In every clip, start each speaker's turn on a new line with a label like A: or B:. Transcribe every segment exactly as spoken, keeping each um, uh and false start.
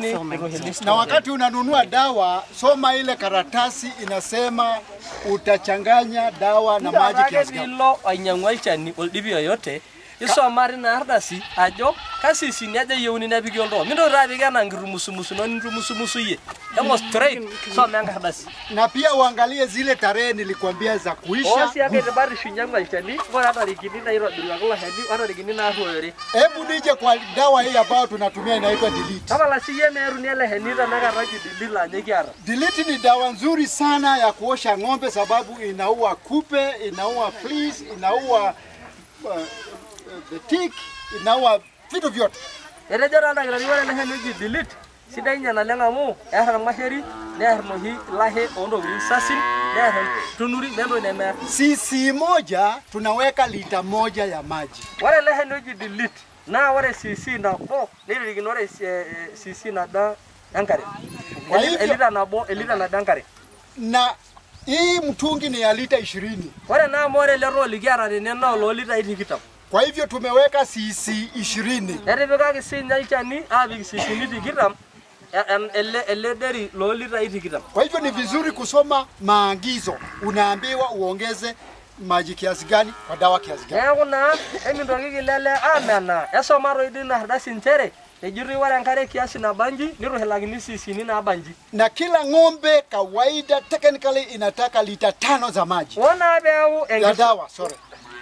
A: Na wakati unanunua dawa, soma ile karatasi inasema utachanganya dawa na maji kiasi gani.
B: Ilo ainyang'walchani oldipio yote. Iso mari na ardasi ajo kasi sinyaje yeuni na bigoldo. Mindo rabiga na ngirumusu no ngirumusu ye. Emo straight so menga ardasi.
A: Na pia uangalie zile tarehe nilikwambia za kuisha.
B: Osi yake bari shinyang'walchani bora tarikini na iro bilagula hadi ora tarikini na roere.
A: Hebu nije kwa dawa hii ambayo tunatumia inaitwa Delete.
B: Kama la siye meru ni ile henira na garaki dibila nyekiara.
A: Delete ni dawa nzuri sana ya kuosha ng'ombe sababu inaua kupe, inaua fleas, inaua uh, the tick, inaua vitu vyote.
B: Ele jora na gari wala na henu Delete. Sida nya na lenga mu ehra maheri ne ehra hi lahe ondo wi sasin ne ehra tunuri nendo ne me
A: Cc moja tunaweka lita moja ya maji.
B: Wala le henu Delete. Na wale cc na bo nili ignore cc na da dankare. Kwa hivyo elita na bo elita na dankare.
A: Na hii mtungi ni ya lita ishirini.
B: Wale na more le roli gyara ne na lo lita itikita.
A: Kwa hivyo tumeweka cc ishirini.
B: Ere bega kisinya ichani abi cc ni digitam ele ele deri lo lita itikita.
A: Kwa hivyo ni vizuri kusoma maagizo. Unaambiwa uongeze maji kiasi gani kwa dawa kiasi gani.
B: Ya kuna emi ndogi lele amena eso maro idina hardasi nchere ejuri wala nkare kiasi na banji niru helagini sisi ni na banji.
A: Na kila ng'ombe kawaida technically inataka lita tano za maji.
B: Ona beau
A: ya dawa, sorry.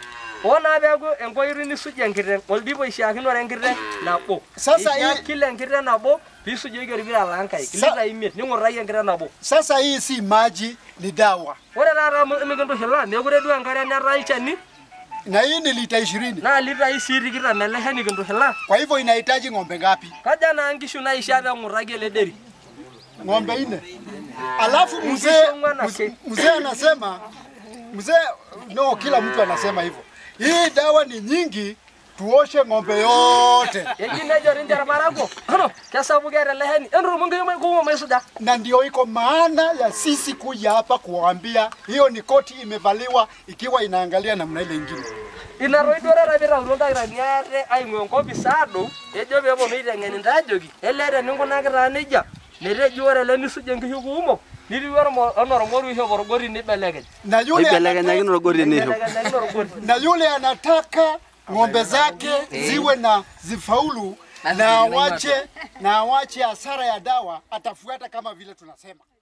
B: Ona beau enkoiri ni suje nkire oldibo ishakino renkire nabo.
A: Sasa hii
B: kile nkire nabo bisuje gari bila lankai kilita imit ningorai nkire nabo.
A: Sasa hii si maji ni dawa.
B: Ore rara migendo hela negure du nkare na raichani.
A: Na hii ni lita ishirini.
B: Na lita hii siri kita melehe ni gendo hela.
A: Kwa hivyo inahitaji ng'ombe ngapi?
B: Kaja na angishu na ishabe ngurage le deri.
A: Ng'ombe nne. Alafu mzee mzee anasema mzee no kila mtu anasema hivyo. Hii dawa ni nyingi tuoshe ng'ombe yote.
B: Yengine jori ndara barako. Ano kesa bugere leheni. Enru mungu yumo mesuda.
A: Na ndio iko maana ya sisi kuja hapa kuambia hiyo ni koti imevaliwa ikiwa inaangalia namna ile nyingine.
B: Inaroidora rabira uronda iraniare aingwe ngobi sado ejo bebo meitengeni ndajogi elere ningo nakira neja nereji ore le nisuje nkiyukumo niliwero onoro moru hiyo borogori ni belege
A: na yule
C: belege rogori ni hiyo
A: na yule anataka ng'ombe zake ziwe na zifaulu na wache na wache hasara ya dawa atafuata kama vile tunasema.